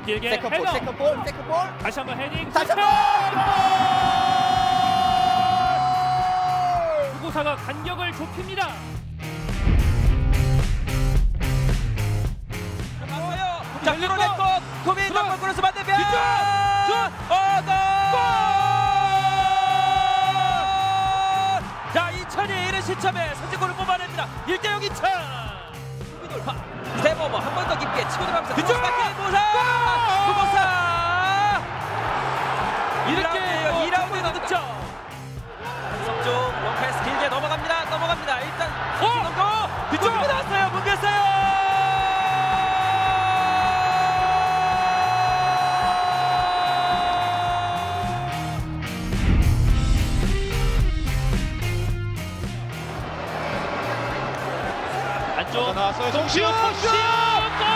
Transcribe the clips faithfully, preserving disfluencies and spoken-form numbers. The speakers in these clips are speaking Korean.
길게 세컨볼, 헤더. 세컨볼, 세컨볼. 다시 한번 헤딩. 다시 한번. 무고사가 간격을 좁힙니다. 자, 밀어냈고 고민 낭만 끌어서 반대편 슛! 어, 골! 자, 인천이 이른 시점에 선제골을 뽑아냅니다. 일 대 영 인천. 수비 돌파. 세버버 한 번 더 깊게 치고 들어가면서 그쪽! 무고사! 무고사! 이렇게 이 라운드 득점. 한석종 원패스 길게 넘어갑니다. 넘어갑니다. 일단 어! 뒤쪽으로 나왔어요. 문겼어요. 안쪽 나왔어요. 송시우. 송시우 골!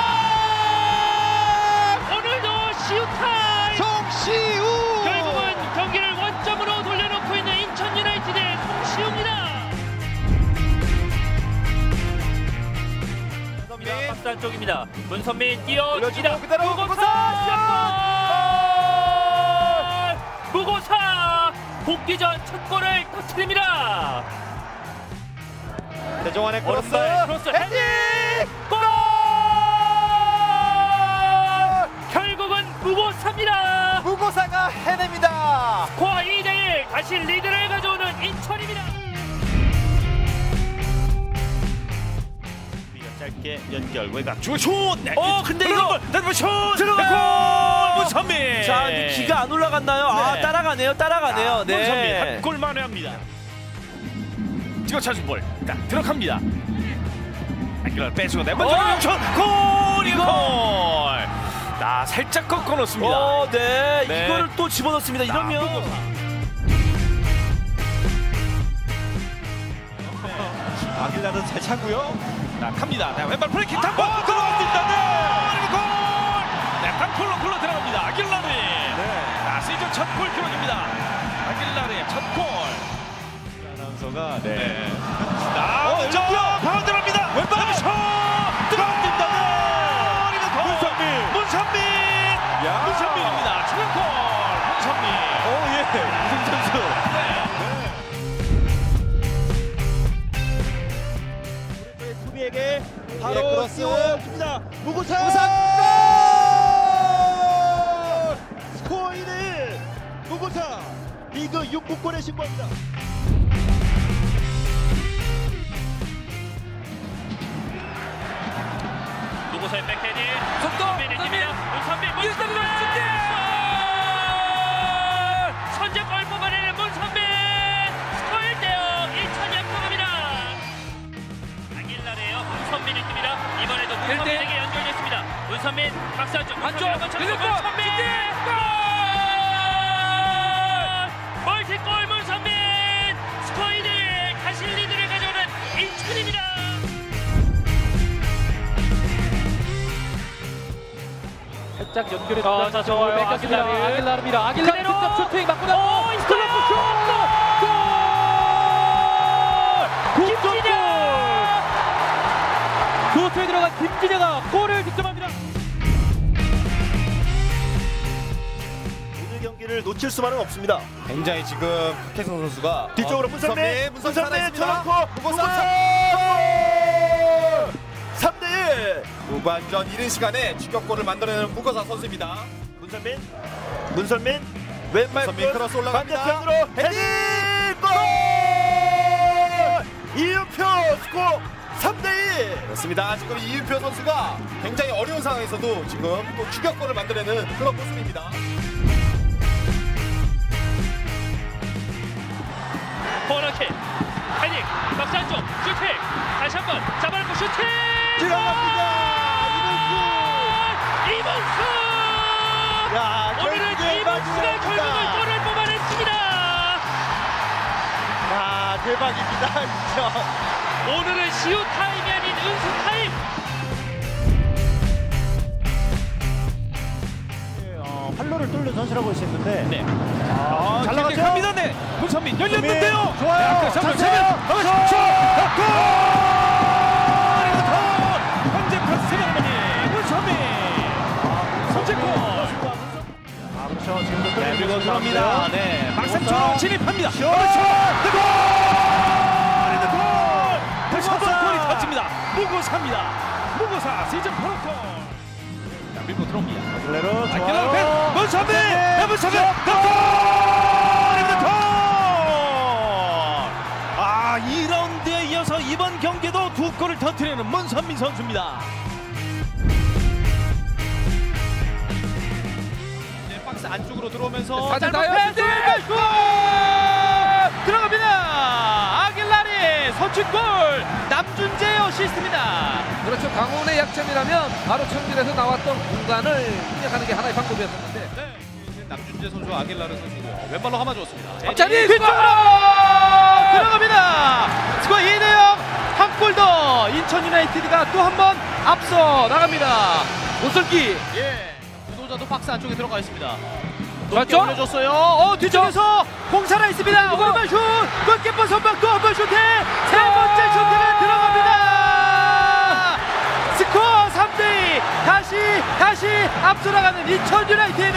오늘도 시우 타임. 송시우. 결국은 경기를 원점으로 돌려놓고 있는 인천 유나이티드의 송시우입니다. 문선민 박스 안쪽입니다. 문선민 뛰어줍니다. 올려주고 그대로 무고사 골! 무고사 복귀전 첫 골을 터뜨립니다. 대정환의 크로스. 오른발 크로스 헤딩! 골! 결국은 무고사입니다. 무고사가 해냅니다. 스코어 이 대 일 다시 리드를 가져오는 인천입니다. 짧게 연결 외곽 중앙 슛! 네. 어, 근데 이거 슛! 들어가! 골! 문선민! 자, 근데 기가 안 올라갔나요? 아, 네. 따라가네요. 따라가네요. 아, 네. 문선민 한 골만에 합니다. 찍어 차준 볼. 자, 들어갑니다. 안기를 빼주고 내 먼저 어? 슛! 골! 이거 골! 자, 살짝 꺾어 놓습니다. 어, 네. 네. 이거를 또 집어넣습니다. 이러면 아길라는 잘 차고요. 자, 갑니다. 네, 왼발 프리킥 탑볼 들어갑니다. 네! 그리고 골! 네, 방풀로 굴러 들어갑니다. 아길라리. 네. 자, 시즌 첫 골 기록입니다. 아길라리의 첫 골. 아나운서가 네. 아, 어, 왼쪽 방어 들어갑니다. 왼발 슛! 들어갑니다. 네! 그리고 골! 문선민. 문선민. 야. 문선민입니다. 추가골. 문선민. 어, 예. 우승 선수. 수비에게 바로 예, 크로스. 띄워줍니다. 무고사 스코어 일 대 일. 무고사 리그 육 부권에 신고합니다. 무고사의 백헤딩. 속도! 문선민입니다. 문선민. 문선민. 선제골 뽑아내는 문선민. 스코어 일 대 영 인천이 앞서갑니다. 아길라레요. 문선민이 뜹니다. 이번에도 문선민에게 연결됐습니다. 문선민 박스 안쪽. 문선민 한번 쳐주고 문선민. 골! 멀티골 문선민. 스코어 일 대 일 다시 리드를 가져오는 인천입니다. 살짝 연결해 어, 자, 좋아요. 뺏겼습니다. 아길라르. 아길라르입니다. 아길라르 그대로. 직접 슈팅 맞고 나서 오, 클럽 슛! 골! 김진영! 도트에 들어간 김진영가 골을 득점합니다. 오늘 경기를 놓칠 수만은 없습니다. 굉장히 지금 박혜성 선수가 뒤쪽으로 어, 문선민, 문선민 살아있습니다. 쳐놓고 무고사 삼 대 일. 후반전 이른 시간에 추격골을 만들어내는 무고사 선수입니다. 문선민, 문선민 왼발 문선민 골, 크로스 올라갑니다. 반대편으로 헤딩 골! 이윤표 스코어 삼 대 일. 그렇습니다. 지금 이윤표 선수가 굉장히 어려운 상황에서도 지금 또 추격골을 만들어내는 그런 모습입니다. 코너킥 헤딩 박스 안쪽 슈팅 다시 한번 잡아놓고 슈팅 들어갑니다. 이범수 야, 오늘은 결국에 이범수가 마지막입니다. 결국은 골을 뽑아냈습니다. 아, 대박입니다. 진짜. 오늘은 시우 타임이 아닌 은수 타임. 어, 활로를 뚫는 선수라고 했었는데 네. 아, 잘 나갔죠? 갑니다. 네. 문선민 열렸는데요. 좋아요. 네, 자세요. 세면 슛! 골! 현재 패스 세레머니 문선민. 현재 그렇죠. 지금도 네, 그리고 끌리고 들어옵니다. 나오는데요. 네, 막상 무고사. 쪽으로 진입합니다. 슛! 그렇죠. 골! 골! 다시 한번 무고사. 골이 터집니다. 무고사입니다. 무고사 시즌 팔 호 골. 자, 밀고 들어옵니다. 아길레로 아길레로 좋아요. 문선민! 문선민! 문선민! 골! 아, 이 라운드에 이어서 이번 경기도 두 골을 터뜨리는 문선민 선수입니다. 이제 박스 안쪽으로 들어오면서 다들 짧은 나요. 패스! 골! 들어갑니다. 아길라리 선취골 남준재의 어시스트입니다. 그렇죠. 강원의 약점이라면 바로 청진에서 나왔던 공간을 공략하는 게 하나의 방법이었었는데. 네. 남준재 선수와 아길라르 선수고요. 왼발로 감아줬습니다. 앞자리 뒤쪽으로 들어갑니다. 스코어 이 대 영. 한 골 더. 인천 유나이티드가 또 한 번 앞서 나갑니다. 오설기. 예. 주도자도 박스 안쪽에 들어가 있습니다. 높게 맞죠? 올려줬어요. 어, 뒤쪽에서 공 살아 있습니다. 오른발 슛. 골키퍼 선방 또 한 번 슈팅. 세 번째 슈팅은 들어갑니다. 스코어 삼 대 이. 다시 다시 앞서 나가는 인천 유나이티드.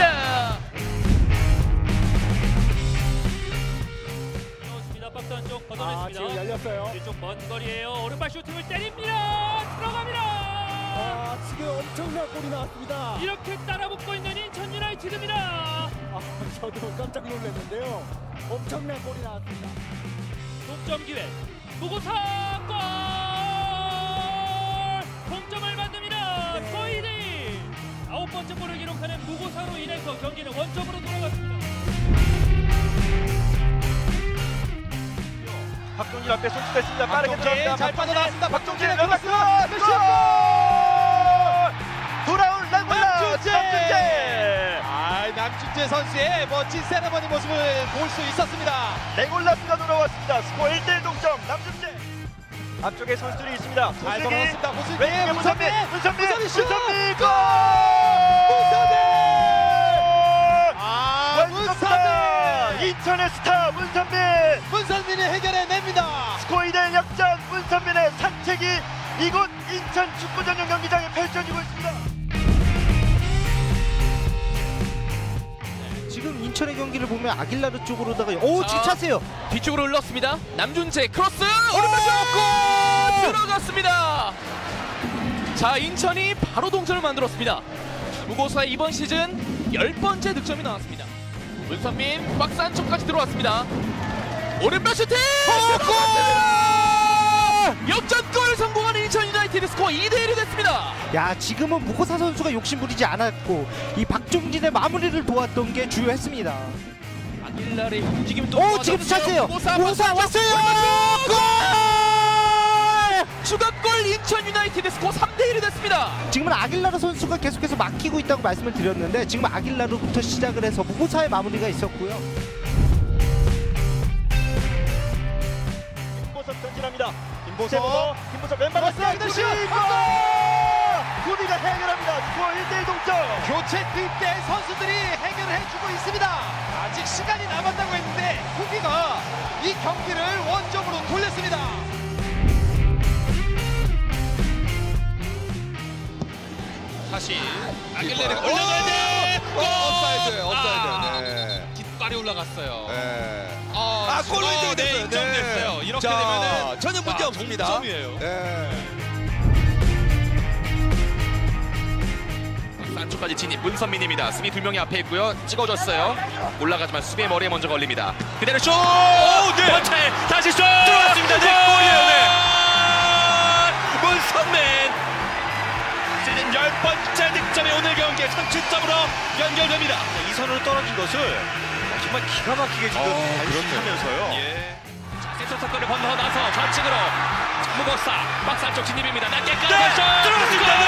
넣었습니다. 박스 안쪽 아, 걷어냈습니다. 지금 열렸어요. 뒤쪽 먼 거리에요. 오른발 슈팅을 때립니다. 들어갑니다. 아, 지금 엄청난 골이 나왔습니다. 이렇게 따라붙고 있는 인천 유나이티드입니다. 아, 저도 깜짝 놀랐는데요. 엄청난 골이 나왔습니다. 동점 기회. 무고사 골! 동점을 만듭니다. 스코어 이 대 일. 아홉 번째 골을 기록하는 무고사로 인해서 경기는 원점으로 돌아갔습니다. 박종진 앞에 손짓했습니다. 빠르게 박종진 들어갑니다. 잘 빠져나왔습니다. 박종진 들어갔습니다. 골! 돌아올 남준재. 남준재. 아, 남준재 선수의 멋진 세레머니 모습을 볼 수 있었습니다. 네골라스가 돌아왔습니다. 스코어 일 대 일 동점. 남준재. 앞쪽에 선수들이 있습니다. 잘 걸어놨습니다. 무슬기. 왼쪽에 문선민. 문선민. 문선민 슛! 문선민 골! 문선민! 아, 아, 문선민. 인천의 스타 문선민. 문선민이 해결해냅니다. 스코어 이 대 일 역전. 문선민의 산책이 이곳 인천 축구 전용 경기장에 펼쳐지고 있습니다. 지금 인천의 경기를 보면 아길라르 쪽으로다가 오 지금 차세요. 뒤쪽으로 흘렀습니다. 남준재 크로스 오른발 슛! 골! 들어갔습니다. 자, 인천이 바로 동점을 만들었습니다. 무고사의 이번 시즌 열 번째 득점이 나왔습니다. 문선민 박스 안쪽까지 들어왔습니다. 오른발 슈팅! 들어갔습니다. 역전골 성공한 인천 유나이티드. 스코어 이 대 일이 됐습니다. 야, 지금은 무고사 선수가 욕심 부리지 않았고 이 박종진의 마무리를 도왔던 게 주요했습니다. 아길라르의 움직임이 또 오 지금도 차세요. 무고사 무고사 왔어요. 골! 추가골 인천 유나이티드. 스코어 삼 대 일이 됐습니다. 지금은 아길라르 선수가 계속해서 막히고 있다고 말씀을 드렸는데 지금 아길라르부터 시작을 해서 무고사의 마무리가 있었고요. 김보석 전진합니다. 김보석. 김보석 왼발 왔어요. 구비 슛! 구비가 해결합니다. 스코어 일 대 일 동점. 교체 투입 때 선수들이 해결해주고 있습니다. 아직 시간이 남았다고 했는데 후기가 이 경기를 원점으로 돌렸습니다. 다시 아길레르가 올려줘야 돼. 골! 업사이드, 업사이드. 아, 네. 깃발이 올라갔어요. 네. 아, 아, 골로 어, 인정이 네, 됐어요. 인정됐어요. 네. 이렇게 자, 되면은 전혀 문제 자, 없습니다. 동점이에요. 네. 박스 안쪽까지 진입 문선민입니다. 수비 두 명이 앞에 있고요. 찍어줬어요. 올라가지만 수비의 머리에 먼저 걸립니다. 그대로 슛! 오, 네. 번째 다시 슛! 들어갔습니다. 네, 골이에요. 네. 문선민 시즌 열 번째 득점이 오늘 경기의 선취점으로 연결됩니다. 이 선으로 떨어진 것을 정말 기가 막히게 지금 발식하면서요. 예. 센터 사건을 건너 나서 좌측으로 무고사 박스 안쪽 진입입니다. 낮게 깔아서 들어갔습니다.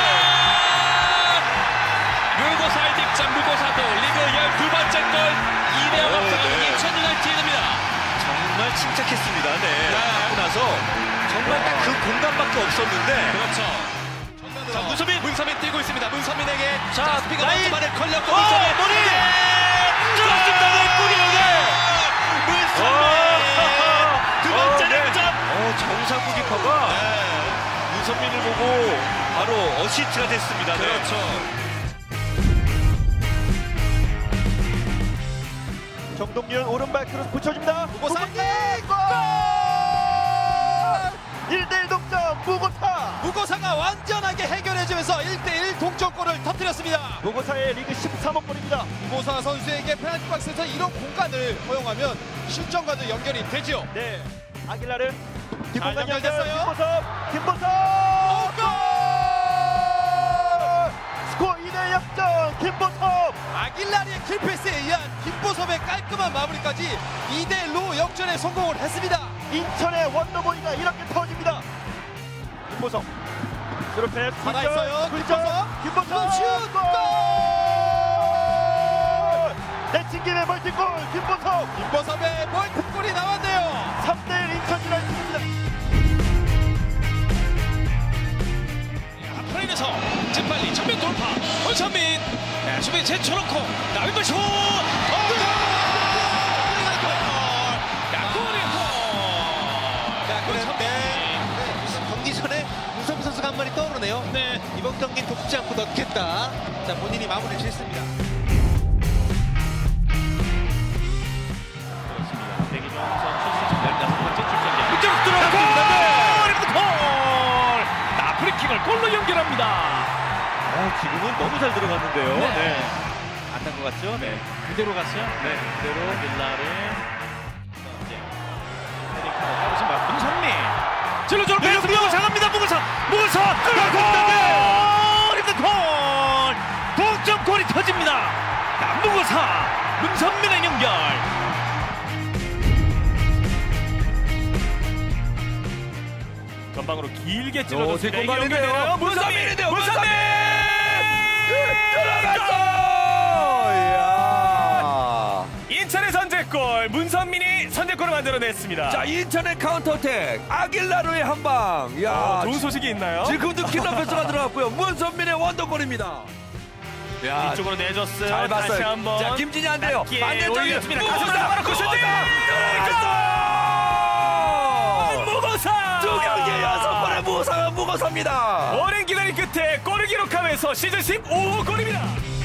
무고사의 득점. 무고사도 리그 열두 번째 골. 이 대 영 앞서가는 인천 유나이티드입니다. 정말 침착했습니다. 네. 하고 나서 정말 딱 그 공간밖에 없었는데. 그렇죠. 자, 문선민 문선민 뛰고 있습니다. 문선민에게 자, 자, 스피가 라인. 먼저 발을 걸렸고 어, 문선민 머리! 네! 들어갔습니다. 네, 골이에요. 문선민 두 번째 어, 네. 득점. 어, 정상구 키퍼가 문선민을 보고 바로 어시스트가 됐습니다. 네. 그렇죠. 정동윤 오른발 크로스 붙여줍니다. 무고사 무고사 일 대 일 동점 무고사. 무고사가 완전하게 해결해주면서 일 대 일 동점골을 터뜨렸습니다. 무고사의 리그 십삼 호 골입니다. 무고사 선수에게 페널티 박스에서 이런 공간을 허용하면 실점과도 연결이 되지요. 네, 아길라르 뒷공간 연결. 연결됐어요. 김보섭, 김보섭. 골! 스코어 이 대 일 역전. 김보섭. 아길라리의 킬패스에 의한 김보섭의 깔끔한 마무리까지 이 대 일로 역전에 성공을 했습니다. 인천의 원더보이가 이렇게 터집니다. 김보섭. 스루패스 살아있어요. 김보섭. 김보섭. 슛! 골! 내친김의 멀티골. 김보섭. 김보섭의 멀티골이 나왔네요. 삼 대 일 인천 유나이티드입니다. 프레임에서 재빨리 정면 돌파. 원선민 네, 수비 제쳐놓고 나 왼발 슛. 경기 전에 문선민 선수가 한 말이 떠오르네요. 네. 이번 경기는 돕지 않고 넣겠다. 자, 본인이 마무리를 짓습니다. 대기종 선수 정렬 다섯 번째 출전이야. 이쪽 들어갔습니다. 그리고 골! 나 프리킥을 골로 연결합니다. 아, 지금은 너무 잘 들어갔는데요. 네. 네. 안 난 것 같죠? 네. 그대로 갔어요? 네. 그대로 빌라를 이제 헤딩카로 빠르신 막 문선민. 질러주는 패스 무고사갑니다. 무고사. 무고사 들어갔다. 그리고 골! 동점골이 터집니다. 나 무고사. 문선민의 연결. 전방으로 길게 찔러줬습니다. 어, 공간인데요. 문선민인데요. 문선민 들어갔어. 인천의 선제골. 문선민이 선제골을 만들어냈습니다. 자, 인천의 카운터택 아길라르의 한방. 야, 어, 좋은 소식이 있나요? 지금도 킬러 패스가 들어갔고요. 문선민의 원더골입니다. 야, 이쪽으로 내줬어요. 잘 봤어요. 다시 한번. 자, 김진이 안 돼요. 낮게 반대쪽에 올렸습니다. 무고사. 가슴을 잡아놓고 슈팅! 무고사! 두 경기 여섯 번의 무고사가 무고사입니다. 오랜 기다림 끝에 골을 기록하면서 시즌 십오 호 골입니다.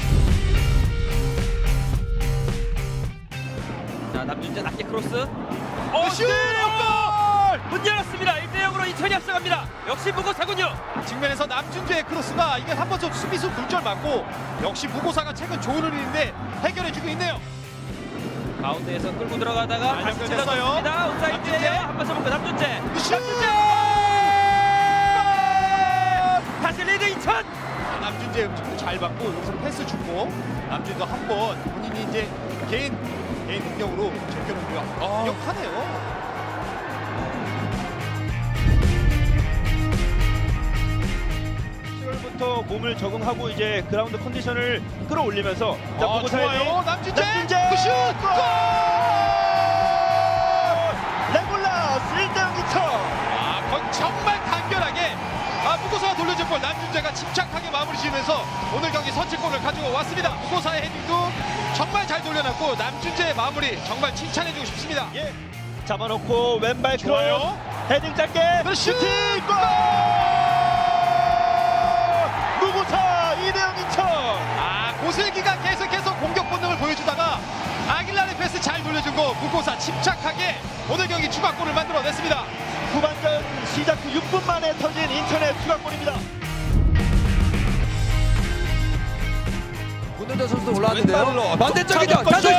자, 남준재 낮게 크로스. 어, 슛! 골! 문 열었습니다. 일 대 영으로 인천이 앞서갑니다. 역시 무고사군요. 측면에서 남준재의 크로스가 이게 한 번 더 수비수 굴절 맞고 역시 무고사가 최근 좋은 흐름인데 해결해주고 있네요. 가운데에서 끌고 들어가다가 잘 다시 연결됐어요. 찔러줬습니다. 온사이드예요. 남준재. 한번 써볼까 남준재. 슛! 남준재! 다시 리드 인천. 남준재 음식도 잘 받고 여기서 패스 주고 남준도 한 번 본인이 이제 개인 개인 능력으로 제껴놓고요. 능력하네요. 시월부터 몸을 적응하고 이제 그라운드 컨디션을 끌어올리면서 자, 아, 무고사의 좋아요. 남준재! 남준재! 그 슛! 골! 레골라스 일 대 영 인천. 아, 건 정말 간결하게 아, 무고사가 돌려준 볼 남준재가 침착하게 마무리 지으면서 오늘 경기 선취골을 가지고 왔습니다. 무고사의 헤딩도 정말 잘 돌려놨고 남준재의 마무리 정말 칭찬해주고 싶습니다. 예. 잡아놓고 왼발 크로스 좋아요. 헤딩 짧게 슈팅! 골! 무고사 이 대 영 인천. 아, 고슬기가 계속해서 공격 본능을 보여주다가 아길라의 패스 잘 돌려준 거 무고사 침착하게 오늘 경기 추가골을 만들어냈습니다. 후반전 시작 후 육 분 만에 터진 인천의 추가골입니다. 문현재 선수도 올라왔는데요. 반대쪽이죠. 자석슛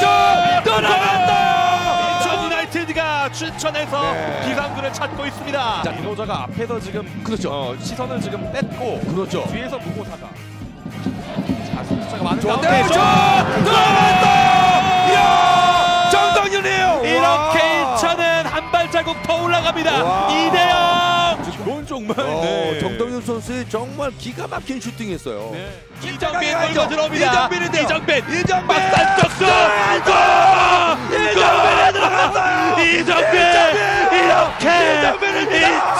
떠나간다. 인천 유나이티드가 추천해서 네. 기상군을 찾고 있습니다. 자, 민호자가 앞에서 지금 그렇죠. 어, 시선을 지금 뺐고 그렇죠. 뒤에서 무고사가 자, 선수가 많은 좋은데 가운데 슛! 들어간다. 이야! 정동윤이에요. 이렇게 인천은 한 발자국 더 올라갑니다. 와. 이 대 영. 이건 정말 어, 네. 정동윤 선수의 정말 기가 막힌 슈팅했어요. 네. 이정빈 가야죠. 걸고 들어옵니다. 이정빈인데요. 이정빈. 이정빈 막단 적수. 이정빈이 들어갔어요. 이정빈. 이렇게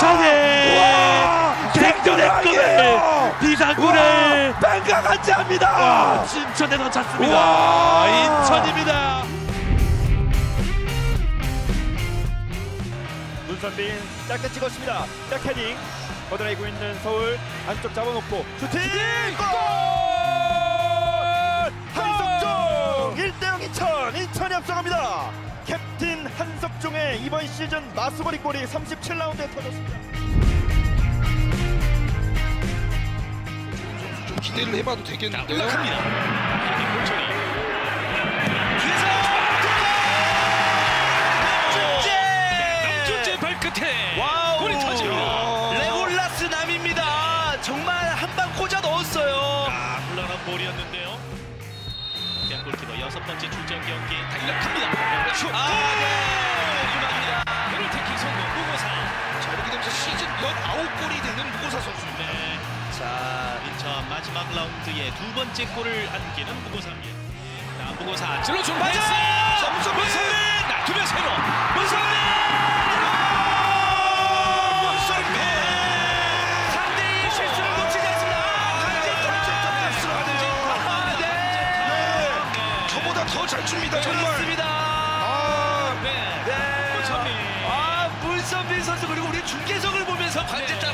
인천의 생존의 꿈을 비상구를 뱅가 같이 합니다. 인천에서 찾습니다. 와. 인천입니다. 문선빈 짧게 찍었습니다. 짝 헤딩 걷어내고 있는 서울 안쪽 잡아놓고 슈팅 골! 한석종 일 대 영 인천 인천이 앞서갑니다. 문성민의 이번 시즌 마스버리 골이 삼십칠 라운드에 터졌습니다. 좀 기대를 해봐도 되겠는데요. 올라갑니다. 볼처리. 뒤에서 남준재 발끝에 와우. 골이 터집니다. 레골라스 남입니다. 정말 한 방 꽂아 넣었어요. 아, 물러난 볼이었는데요. 대한 골키퍼 여섯 번째 출전 경기 달려갑니다. 슛. 아, 네. 이만입니다. 그를 태킹 성공. 무고사. 자, 이렇게 되면서 시즌 십구 골이 되는 무고사 선수. 네. 자, 인천 마지막 라운드에 두 번째 골을 안기는 무고사입니다. 자, 무고사 찔러준 패스. 문성민. 나 두명 새로. 문성민. 문성민. 상대의 실수를 놓치지 않습니다. 저보다 더 잘 줍니다, 정말. 그렇습니다. 아, 네. 네. 문성민. 아, 문선민 선수 그리고 우리 중계석을 보면서 관제점